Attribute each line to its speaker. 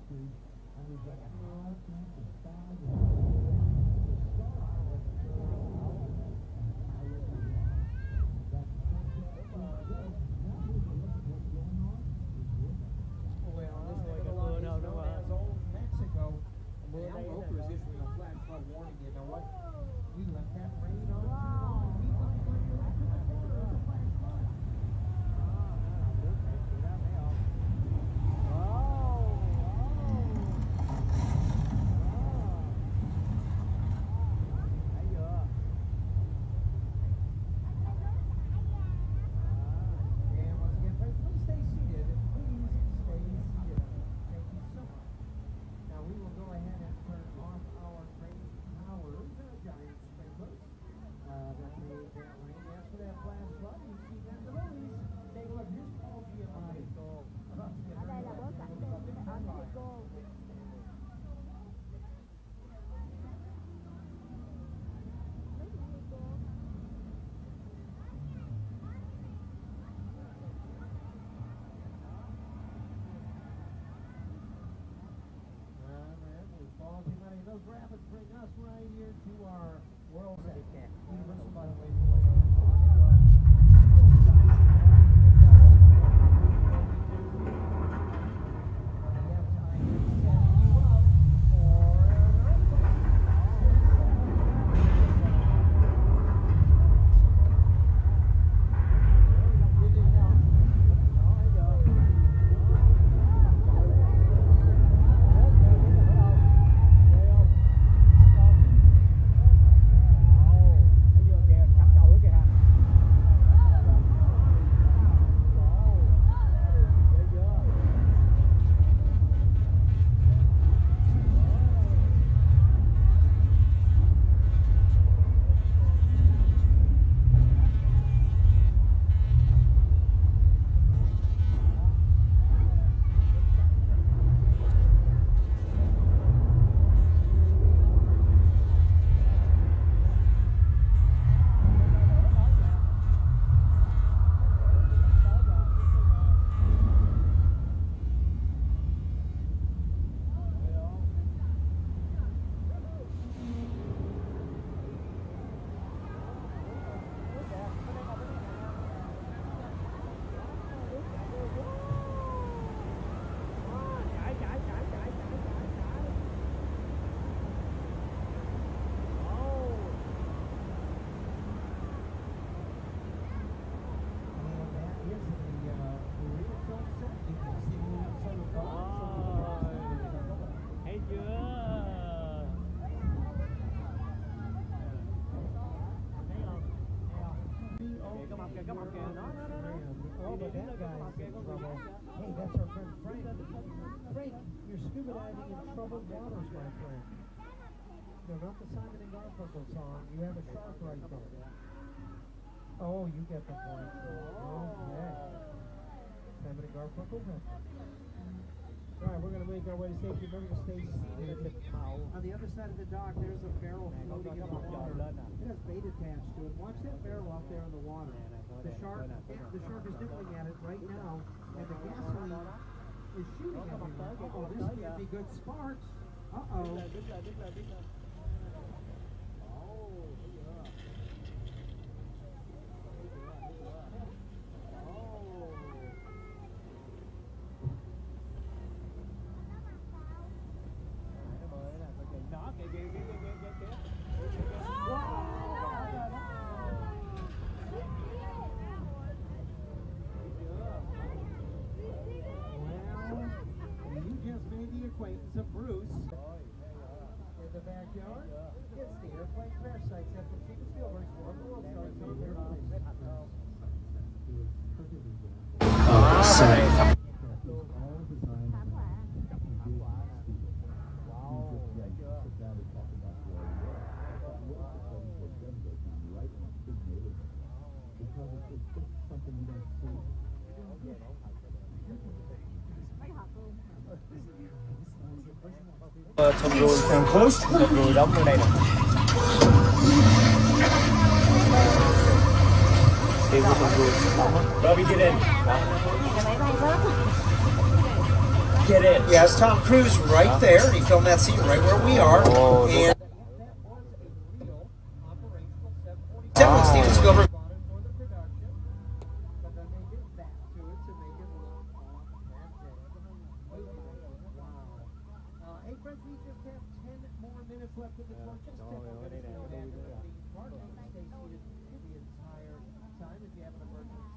Speaker 1: Those rapids bring us right here to our world universal byway. Hey, that's our friend Frank. Frank, you're scuba diving in troubled waters, my friend. No, not the Simon and Garfunkel song. You have a shark right there. Oh, you get the point. Okay. Simon and Garfunkel. All right, we're going to make our way to safety. Remember to stay seated. On the other side of the dock, there's a barrel floating in the water. It has bait attached to it. Watch that barrel out there in the water. The shark is nibbling at it right now, and the gasoline is shooting at it. Uh-oh, this is going to be good sparks. Uh-oh. Acquaintance of Bruce in the backyard. It's the airplane crash site set from Steven Spielberg's War of the Worlds starring Tom Hanks.
Speaker 2: Xong rồi xong rồi đóng ở đây nè. Đi vô xong rồi. Rồi đi lên. get in.
Speaker 3: Yes, Tom Cruise right there. He filmed that scene right where we are.
Speaker 2: Oh,
Speaker 3: And when Steven Spielberg.
Speaker 1: Hey, friends, we just have 10 more minutes left of the tour. Just 10 more minutes. Stay seated the entire time. If you have an emergency,